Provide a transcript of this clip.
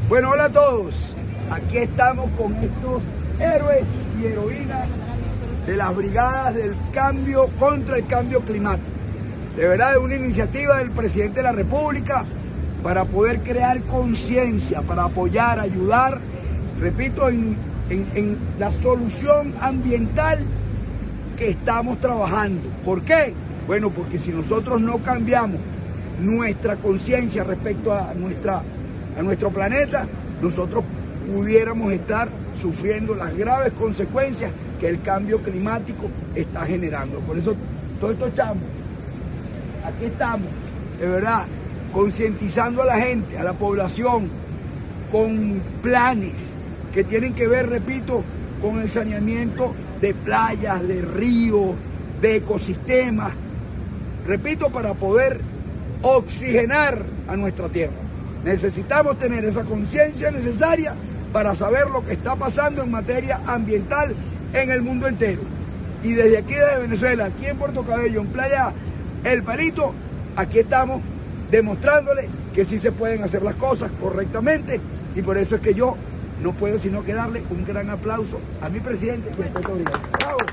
Bueno, hola a todos. Aquí estamos con estos héroes y heroínas de las brigadas del cambio contra el cambio climático. De verdad, es una iniciativa del presidente de la República para poder crear conciencia, para apoyar, ayudar, repito, en la solución ambiental que estamos trabajando. ¿Por qué? Bueno, porque si nosotros no cambiamos nuestra conciencia respecto a nuestro planeta, nosotros pudiéramos estar sufriendo las graves consecuencias que el cambio climático está generando. Por eso todos estos chamos, aquí estamos, de verdad, concientizando a la gente, a la población, con planes que tienen que ver, repito, con el saneamiento de playas, de ríos, de ecosistemas, repito, para poder oxigenar a nuestra tierra. Necesitamos tener esa conciencia necesaria para saber lo que está pasando en materia ambiental en el mundo entero. Y desde aquí, desde Venezuela, aquí en Puerto Cabello, en Playa El Palito, aquí estamos demostrándole que sí se pueden hacer las cosas correctamente, y por eso es que yo no puedo sino que darle un gran aplauso a mi presidente y a Puerto Rico. ¡Bravo!